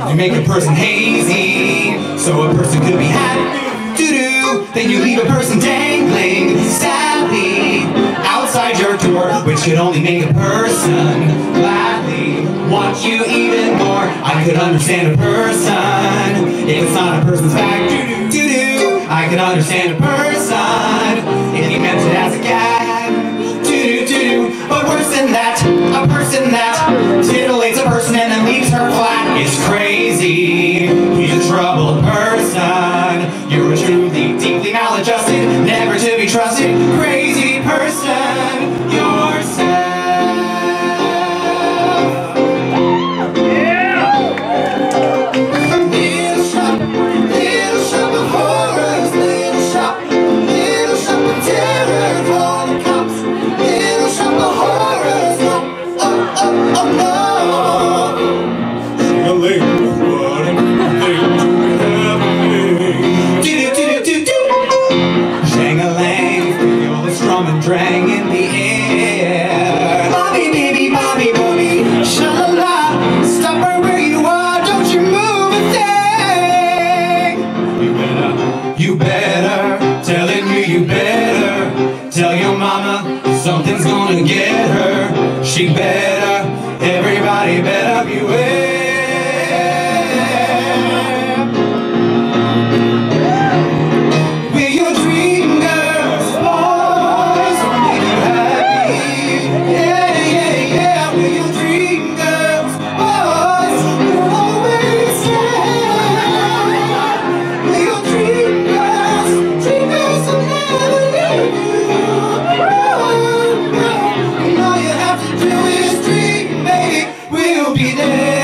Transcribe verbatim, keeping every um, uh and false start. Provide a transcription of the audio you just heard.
You make a person hazy, so a person could be happy. Doo-doo. Then you leave a person dangling, sadly, outside your door, which could only make a person gladly want you even more. I could understand a person if it's not a person's back. Doo-doo, doo-doo. I could understand a person if you meant it as a gag. Doo-doo, doo-doo. But worse than that, a person that titillates a person and then leaves her flat is crazy. He's a troubled person. You're a truly, deeply maladjusted, never to be trusted, crazy person yourself. Drang in the air. Bobby, baby, Bobby, Bobby, sha-la-la. Stop right where you are, don't you move a thing. You better, you better, telling you you better tell your mama something's gonna get her. She better, everybody better beware. We'll be there.